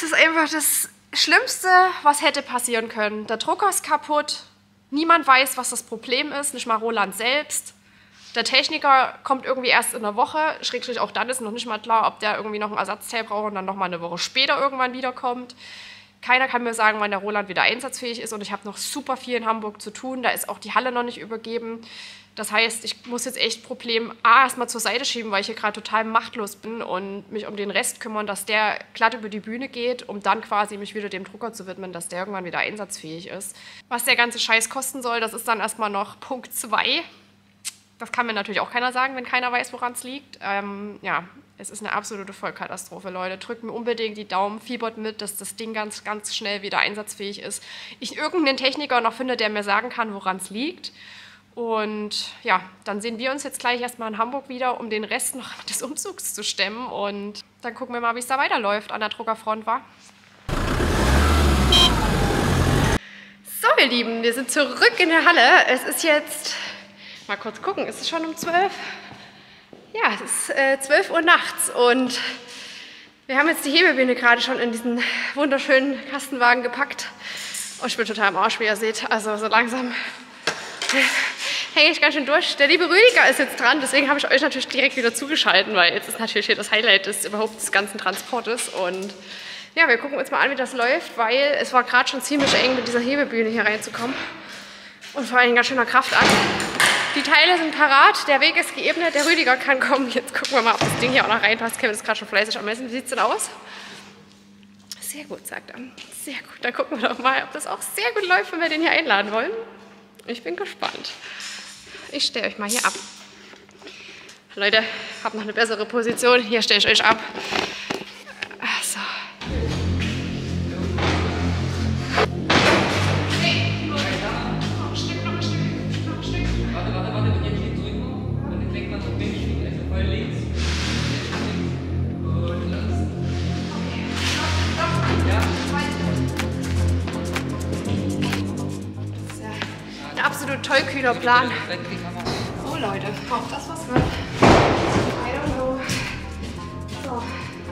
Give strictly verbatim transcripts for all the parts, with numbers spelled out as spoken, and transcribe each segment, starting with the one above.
es ist einfach das Schlimmste, was hätte passieren können. Der Drucker ist kaputt, niemand weiß, was das Problem ist, nicht mal Roland selbst. Der Techniker kommt irgendwie erst in einer Woche, schrägstrich auch dann ist noch nicht mal klar, ob der irgendwie noch ein Ersatzteil braucht und dann noch mal eine Woche später irgendwann wiederkommt. Keiner kann mir sagen, wann der Roland wieder einsatzfähig ist und ich habe noch super viel in Hamburg zu tun, da ist auch die Halle noch nicht übergeben. Das heißt, ich muss jetzt echt Problem A erstmal zur Seite schieben, weil ich hier gerade total machtlos bin und mich um den Rest kümmern, dass der glatt über die Bühne geht, um dann quasi mich wieder dem Drucker zu widmen, dass der irgendwann wieder einsatzfähig ist. Was der ganze Scheiß kosten soll, das ist dann erstmal noch Punkt zwei. Das kann mir natürlich auch keiner sagen, wenn keiner weiß, woran es liegt. Ähm, ja, es ist eine absolute Vollkatastrophe, Leute. Drückt mir unbedingt die Daumen, fiebert mit, dass das Ding ganz, ganz schnell wieder einsatzfähig ist. Ich irgendeinen Techniker noch finde, der mir sagen kann, woran es liegt. Und ja, dann sehen wir uns jetzt gleich erstmal in Hamburg wieder, um den Rest noch des Umzugs zu stemmen. Und dann gucken wir mal, wie es da weiterläuft an der Druckerfront, wa? So, ihr Lieben, wir sind zurück in der Halle. Es ist jetzt, mal kurz gucken, ist es schon um zwölf? Ja, es ist äh, zwölf Uhr nachts und wir haben jetzt die Hebebühne gerade schon in diesen wunderschönen Kastenwagen gepackt. Und ich bin total am Arsch, wie ihr seht. Also so langsam hänge ich ganz schön durch. Der liebe Rüdiger ist jetzt dran, deswegen habe ich euch natürlich direkt wieder zugeschaltet, weil jetzt ist natürlich hier das Highlight des überhaupt des ganzen Transportes. Und ja, wir gucken uns mal an, wie das läuft, weil es war gerade schon ziemlich eng, mit dieser Hebebühne hier reinzukommen. Und vor allem ein ganz schöner Kraftakt. Die Teile sind parat, der Weg ist geebnet, der Rüdiger kann kommen. Jetzt gucken wir mal, ob das Ding hier auch noch reinpasst. Kevin ist gerade schon fleißig am Messen. Wie sieht es denn aus? Sehr gut, sagt er. Sehr gut. Dann gucken wir doch mal, ob das auch sehr gut läuft, wenn wir den hier einladen wollen. Ich bin gespannt. Ich stelle euch mal hier ab. Leute, ich habe noch eine bessere Position. Hier stelle ich euch ab. So. Absolut tollkühner Plan. Oh Leute, ob das was wird? I don't know. So.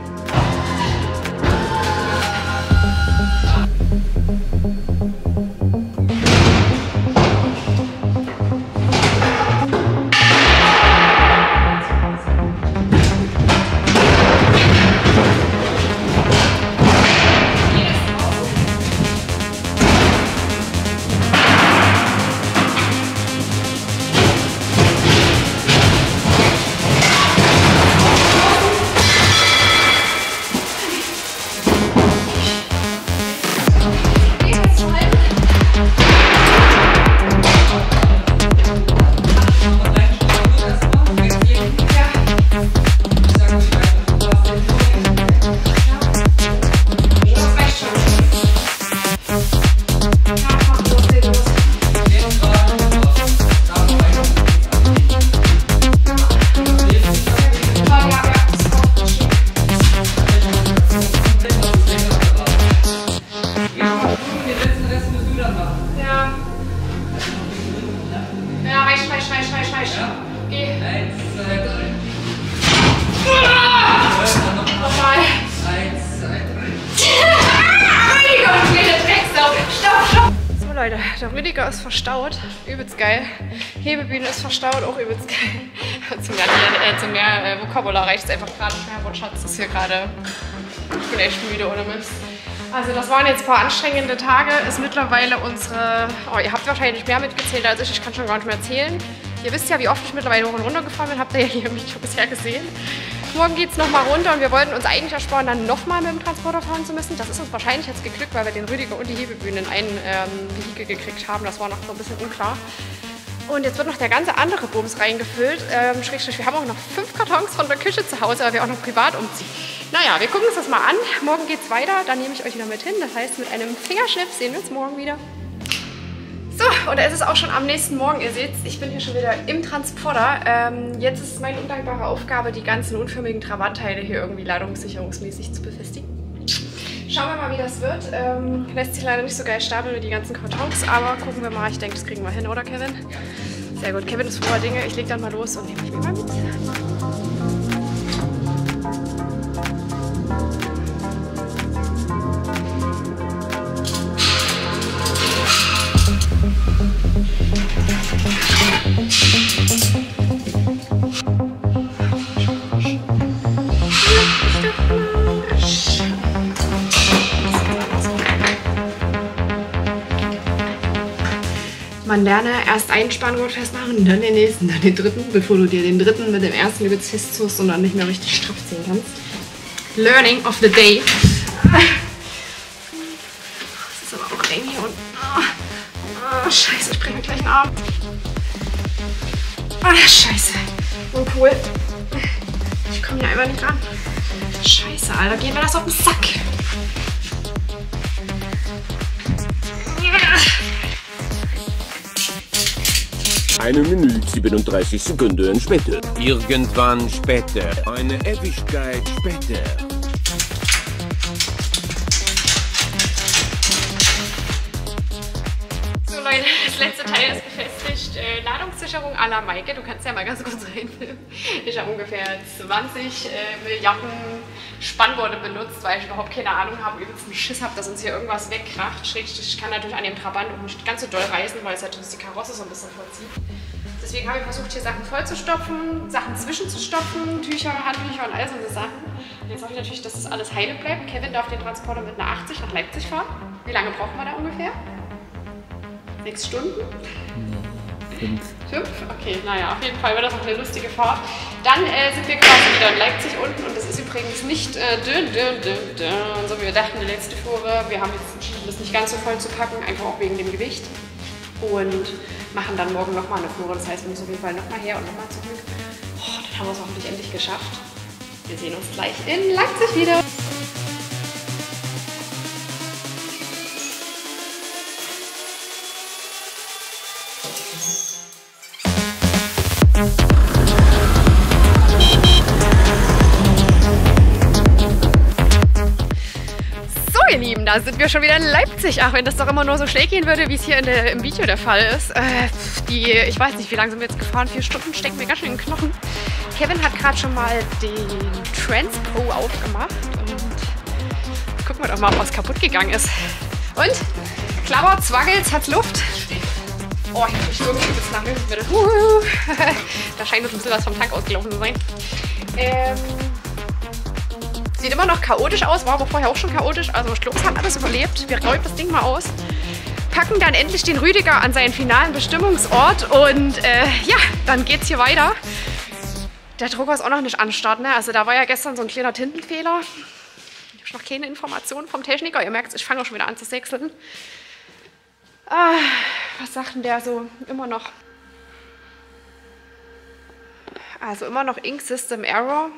Leute, der Rüdiger ist verstaut, übelst geil. Hebebühne ist verstaut, auch übelst geil. Zum mehr, äh, zum mehr äh, Vokabular reicht es einfach gerade nicht mehr. Wortschatz ist hier gerade, ich bin echt müde ohne Mist. Also das waren jetzt ein paar anstrengende Tage, ist mittlerweile unsere, oh, ihr habt wahrscheinlich mehr mitgezählt als ich, ich kann schon gar nicht mehr erzählen. Ihr wisst ja, wie oft ich mittlerweile hoch und runter gefahren bin, habt ihr ja hier im Video bisher gesehen. Morgen geht es nochmal runter und wir wollten uns eigentlich ersparen, dann nochmal mit dem Transporter fahren zu müssen. Das ist uns wahrscheinlich jetzt geglückt, weil wir den Rüdiger und die Hebebühne in ein ähm, Vehikel gekriegt haben. Das war noch so ein bisschen unklar. Und jetzt wird noch der ganze andere Bums reingefüllt. Ähm, Schrägstrich, wir haben auch noch fünf Kartons von der Küche zu Hause, weil wir auch noch privat umziehen. Naja, wir gucken uns das mal an. Morgen geht es weiter, dann nehme ich euch wieder mit hin. Das heißt, mit einem Fingerschnips sehen wir uns morgen wieder. So, und es ist auch schon am nächsten Morgen, ihr seht, ich bin hier schon wieder im Transporter. Ähm, jetzt ist es meine undankbare Aufgabe, die ganzen unförmigen Trabantteile hier irgendwie ladungssicherungsmäßig zu befestigen. Schauen wir mal, wie das wird. Ähm, lässt sich leider nicht so geil stapeln wie die ganzen Kartons, aber gucken wir mal. Ich denke, das kriegen wir hin, oder Kevin? Sehr gut, Kevin ist froher Dinge. Ich leg dann mal los und nehme mich mal mit. man lerne erst einen Spanngurt festmachen, dann den nächsten, dann den dritten, bevor du dir den dritten mit dem ersten übelst festzust und dann nicht mehr richtig straff ziehen kannst. Learning of the day. Das ist aber auch eng hier unten. Oh, oh, scheiße, ich brenne gleich einen Arm. Ah, scheiße. Uncool. Ich komme hier einfach nicht ran. Scheiße, Alter, gehen wir das auf den Sack. Eine Minute siebenunddreißig Sekunden später. Irgendwann später. Eine Ewigkeit später. So Leute, das letzte Teil ist befestigt. Äh, Ladungssicherung à la Maike. Du kannst ja mal ganz kurz reinfilmen. Ich habe ungefähr zwanzig äh, Milliarden Spannworte benutzt, weil ich überhaupt keine Ahnung habe, übelst einen Schiss habe, dass uns hier irgendwas wegkracht. Schrägstrich, ich kann natürlich an dem Trabant auch nicht ganz so doll reißen, weil es natürlich die Karosse so ein bisschen vollzieht. Deswegen habe ich versucht, hier Sachen voll zu stopfen, Sachen zwischenzustopfen, Tücher, Handtücher und all so eine Sachen. Und jetzt hoffe ich natürlich, dass das alles heile bleibt. Kevin darf den Transporter mit einer achtzig nach Leipzig fahren. Wie lange brauchen wir da ungefähr? Sechs Stunden? Fünf. Fünf? Okay, naja, auf jeden Fall wird das auch eine lustige Fahrt. Dann äh, sind wir quasi wieder in Leipzig unten und das ist übrigens nicht äh, dünn, dünn, dünn, dünn, so wie wir dachten, die letzte Fuhre. Wir haben jetzt entschieden, das nicht ganz so voll zu packen, einfach auch wegen dem Gewicht. Und machen dann morgen nochmal eine Fuhre. Das heißt, wir müssen auf jeden Fall nochmal her und nochmal zurück. Oh, dann haben wir es hoffentlich endlich geschafft. Wir sehen uns gleich in Leipzig wieder. Ihr Lieben, da sind wir schon wieder in Leipzig. Ach, wenn das doch immer nur so schräg gehen würde, wie es hier in der, im Video der Fall ist. Äh, die, ich weiß nicht, wie lange sind wir jetzt gefahren? Vier Stunden stecken mir ganz schön in den Knochen. Kevin hat gerade schon mal den Transpro aufgemacht. Und gucken wir doch mal, ob was kaputt gegangen ist. Und? Klappert, zwaggelt, hat's Luft. Oh, ich krieg wirklich übelst nach Hilfe. Uh, da scheint uns ein bisschen was vom Tank ausgelaufen zu sein. Ähm... Sieht immer noch chaotisch aus, war aber vorher auch schon chaotisch. Also Schlucks hat alles überlebt. Wir räumen das Ding mal aus. Packen dann endlich den Rüdiger an seinen finalen Bestimmungsort. Und äh, ja, dann geht's hier weiter. Der Drucker ist auch noch nicht an Start, ne? Also da war ja gestern so ein kleiner Tintenfehler. Ich habe noch keine Informationen vom Techniker. Ihr merkt, ich fange auch schon wieder an zu sechseln. Ah, was sagt denn der so? Immer noch. Also immer noch Ink System Error.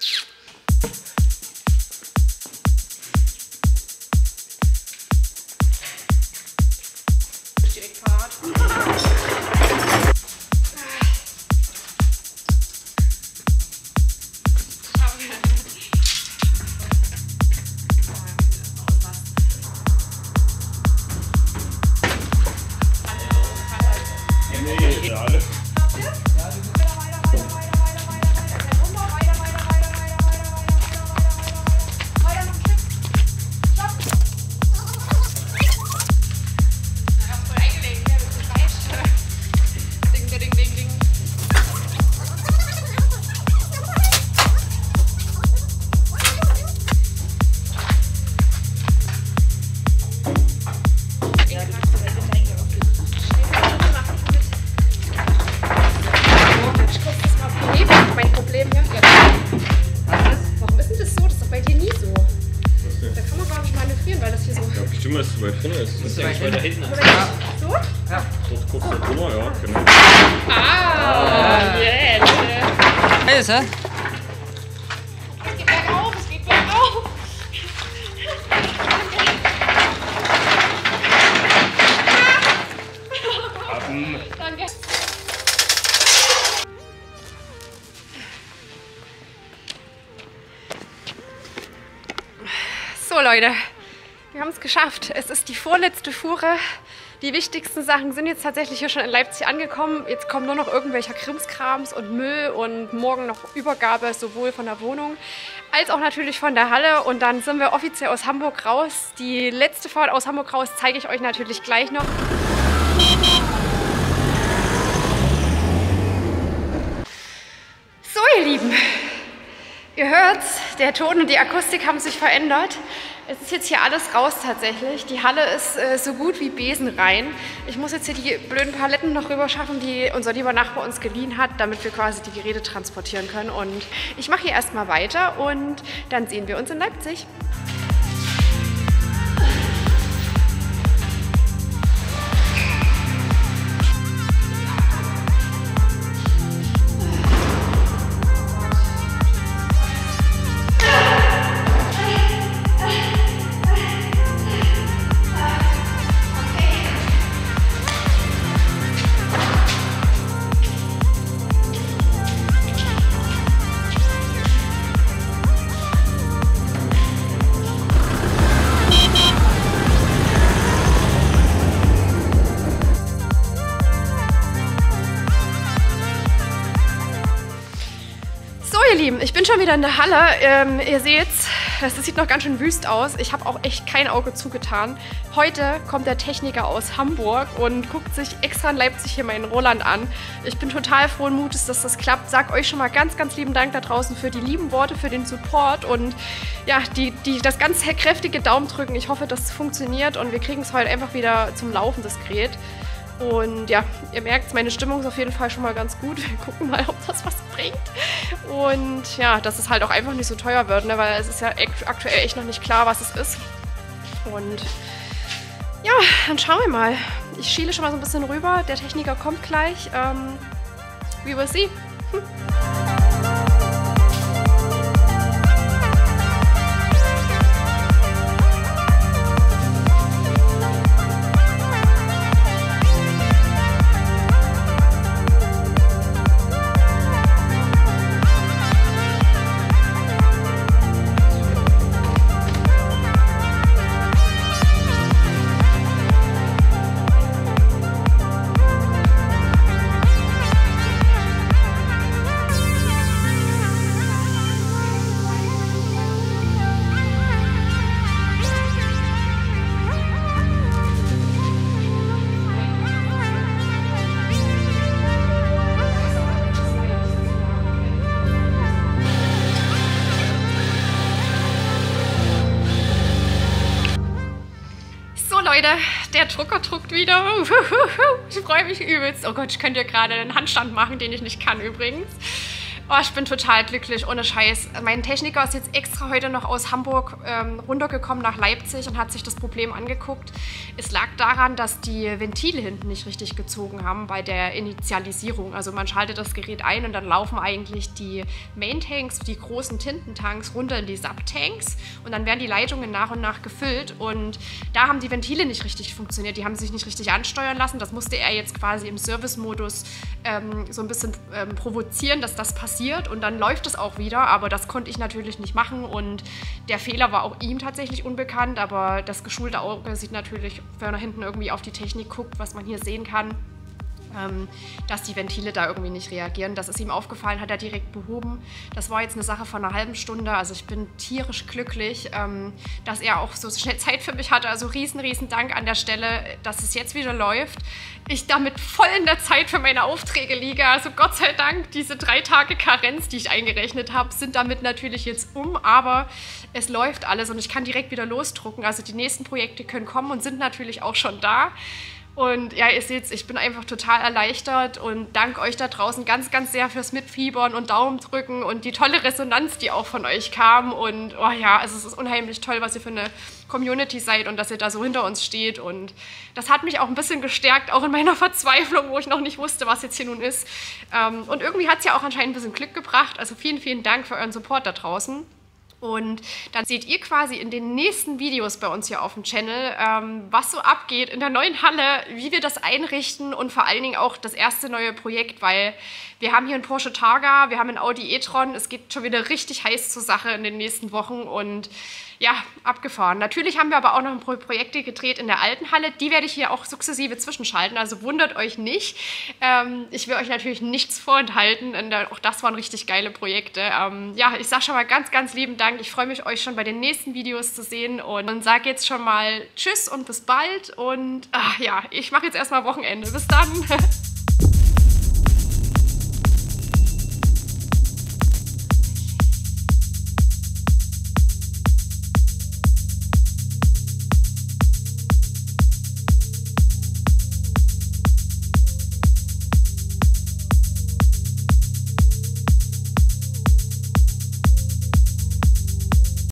Drin ist. Das ist eigentlich weiter hinten. So? Ja. Dort kurz da drüber, ja, genau. Ah, yeah. Hey, ist er? Es geht bergauf, es geht bergauf. Danke. So Leute, wir haben es geschafft. Es ist die vorletzte Fuhre. Die wichtigsten Sachen sind jetzt tatsächlich hier schon in Leipzig angekommen. Jetzt kommen nur noch irgendwelcher Krimskrams und Müll und morgen noch Übergabe sowohl von der Wohnung als auch natürlich von der Halle. Und dann sind wir offiziell aus Hamburg raus. Die letzte Fahrt aus Hamburg raus zeige ich euch natürlich gleich noch. So ihr Lieben, Ihr hört's, der Ton und die Akustik haben sich verändert. Es ist jetzt hier alles raus tatsächlich. Die Halle ist äh, so gut wie besenrein. Ich muss jetzt hier die blöden Paletten noch rüber schaffen, die unser lieber Nachbar uns geliehen hat, damit wir quasi die Geräte transportieren können. Und ich mache hier erstmal weiter und dann sehen wir uns in Leipzig. Ihr Lieben, ich bin schon wieder in der Halle. Ähm, ihr seht's, das sieht noch ganz schön wüst aus. Ich habe auch echt kein Auge zugetan. Heute kommt der Techniker aus Hamburg und guckt sich extra in Leipzig hier meinen Roland an. Ich bin total frohen Mutes, dass das klappt. Sag euch schon mal ganz, ganz lieben Dank da draußen für die lieben Worte, für den Support und ja, die, die das ganz kräftige Daumen drücken. Ich hoffe, das funktioniert und wir kriegen es heute einfach wieder zum Laufen, das Gerät. Und ja, ihr merkt, meine Stimmung ist auf jeden Fall schon mal ganz gut. Wir gucken mal, ob das was bringt. Und ja, dass es halt auch einfach nicht so teuer wird, ne? Weil es ist ja aktuell echt noch nicht klar, was es ist. Und ja, dann schauen wir mal. Ich schiele schon mal so ein bisschen rüber. Der Techniker kommt gleich. Ähm, we will see. Hm. Leute, der Drucker druckt wieder. Ich freue mich übelst. Oh Gott, ich könnte ja gerade einen Handstand machen, den ich nicht kann übrigens. Oh, ich bin total glücklich, ohne Scheiß. Mein Techniker ist jetzt extra heute noch aus Hamburg ähm, runtergekommen nach Leipzig und hat sich das Problem angeguckt. Es lag daran, dass die Ventile hinten nicht richtig gezogen haben bei der Initialisierung. Also man schaltet das Gerät ein und dann laufen eigentlich die Main-Tanks, die großen Tintentanks, runter in die Subtanks und dann werden die Leitungen nach und nach gefüllt und da haben die Ventile nicht richtig funktioniert. Die haben sich nicht richtig ansteuern lassen. Das musste er jetzt quasi im Service-Modus ähm, so ein bisschen ähm, provozieren, dass das passiert. Und dann läuft es auch wieder, aber das konnte ich natürlich nicht machen und der Fehler war auch ihm tatsächlich unbekannt, aber das geschulte Auge sieht natürlich, wenn er hinten irgendwie auf die Technik guckt, was man hier sehen kann, ähm, dass die Ventile da irgendwie nicht reagieren. Das ist ihm aufgefallen, hat er direkt behoben. Das war jetzt eine Sache von einer halben Stunde, also ich bin tierisch glücklich, ähm, dass er auch so schnell Zeit für mich hatte, also riesen, riesen Dank an der Stelle, dass es jetzt wieder läuft. Ich damit voll in der Zeit für meine Aufträge liege. Also Gott sei Dank, diese drei Tage Karenz, die ich eingerechnet habe, sind damit natürlich jetzt um. Aber es läuft alles und ich kann direkt wieder losdrucken. Also die nächsten Projekte können kommen und sind natürlich auch schon da. Und ja, ihr seht, ich bin einfach total erleichtert und danke euch da draußen ganz, ganz sehr fürs Mitfiebern und Daumen drücken und die tolle Resonanz, die auch von euch kam. Und oh ja, also es ist unheimlich toll, was ihr für eine Community seid und dass ihr da so hinter uns steht. Und das hat mich auch ein bisschen gestärkt, auch in meiner Verzweiflung, wo ich noch nicht wusste, was jetzt hier nun ist. Und irgendwie hat es ja auch anscheinend ein bisschen Glück gebracht. Also vielen, vielen Dank für euren Support da draußen. Und dann seht ihr quasi in den nächsten Videos bei uns hier auf dem Channel, ähm, was so abgeht in der neuen Halle, wie wir das einrichten und vor allen Dingen auch das erste neue Projekt, weil wir haben hier einen Porsche Targa, wir haben einen Audi e-tron, es geht schon wieder richtig heiß zur Sache in den nächsten Wochen und ja, abgefahren. Natürlich haben wir aber auch noch ein paar Projekte gedreht in der alten Halle. Die werde ich hier auch sukzessive zwischenschalten, also wundert euch nicht. Ähm, ich will euch natürlich nichts vorenthalten. Und auch das waren richtig geile Projekte. Ähm, ja, ich sage schon mal ganz, ganz lieben Dank. Ich freue mich, euch schon bei den nächsten Videos zu sehen und sage jetzt schon mal Tschüss und bis bald. Und ach, ja, ich mache jetzt erstmal Wochenende. Bis dann.